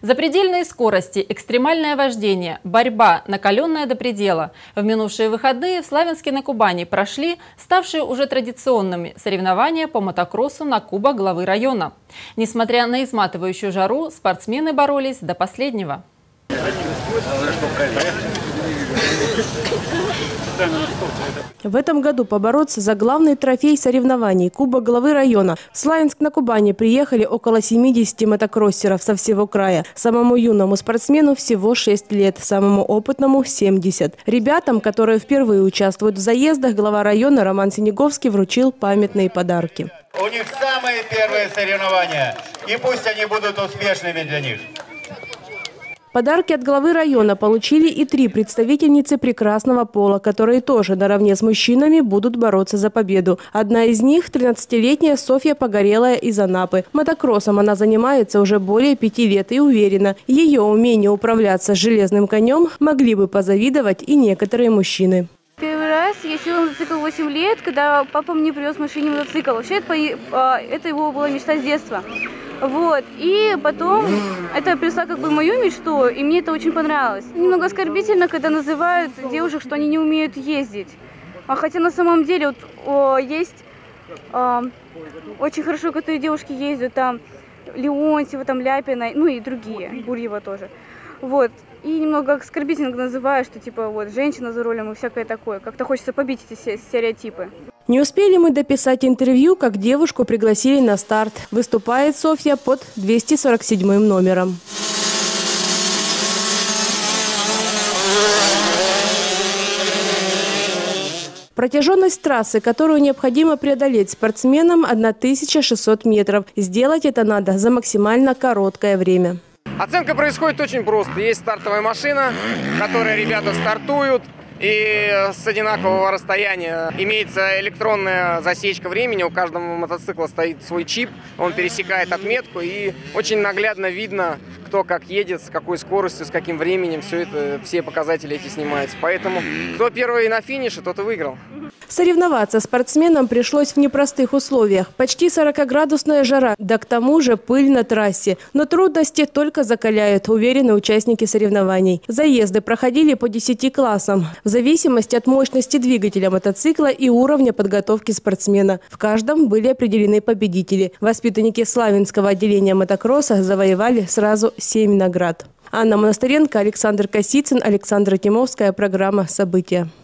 Запредельные скорости, экстремальное вождение, борьба, накаленная до предела. В минувшие выходные в Славянске на Кубани прошли ставшие уже традиционными соревнования по мотокроссу на Кубок главы района. Несмотря на изматывающую жару, спортсмены боролись до последнего. В этом году побороться за главный трофей соревнований – Кубок главы района. В Славянск на Кубани приехали около 70 мотокроссеров со всего края. Самому юному спортсмену всего 6 лет, самому опытному – 70. Ребятам, которые впервые участвуют в заездах, глава района Роман Синеговский вручил памятные подарки. У них самые первые соревнования, и пусть они будут успешными для них. Подарки от главы района получили и 3 представительницы прекрасного пола, которые тоже наравне с мужчинами будут бороться за победу. Одна из них – 13-летняя Софья Погорелая из Анапы. Мотокроссом она занимается уже более 5 лет и уверена, ее умение управляться с железным конем могли бы позавидовать и некоторые мужчины. Первый раз я села на мотоцикл 8 лет, когда папа мне привез в машине мотоцикл. Вообще это его была мечта с детства. Вот. И потом это перешло как бы в мою мечту, и мне это очень понравилось. Немного оскорбительно, когда называют девушек, что они не умеют ездить. Хотя на самом деле вот, есть очень хорошо, которые девушки ездят, там Леонтьева, там Ляпина, ну и другие, Бурьева тоже. Вот. И немного оскорбительно называют, что типа вот женщина за рулем и всякое такое. Как-то хочется побить эти стереотипы. Не успели мы дописать интервью, как девушку пригласили на старт. Выступает Софья под 247 номером. Протяженность трассы, которую необходимо преодолеть спортсменам, 1600 метров. Сделать это надо за максимально короткое время. Оценка происходит очень просто. Есть стартовая машина, в которой ребята стартуют. И с одинакового расстояния имеется электронная засечка времени. У каждого мотоцикла стоит свой чип, он пересекает отметку, и очень наглядно видно, кто как едет, с какой скоростью, с каким временем. Все показатели эти снимаются. Поэтому кто первый на финише, тот и выиграл. Соревноваться спортсменам пришлось в непростых условиях. Почти 40-градусная жара, да к тому же пыль на трассе. Но трудности только закаляют, уверены участники соревнований. Заезды проходили по 10 классам, в зависимости от мощности двигателя мотоцикла и уровня подготовки спортсмена. В каждом были определены победители. Воспитанники Славянского отделения мотокросса завоевали сразу 7 наград. Анна Монастыренко, Александр Косицын, Александра Тимовская. Программа «События».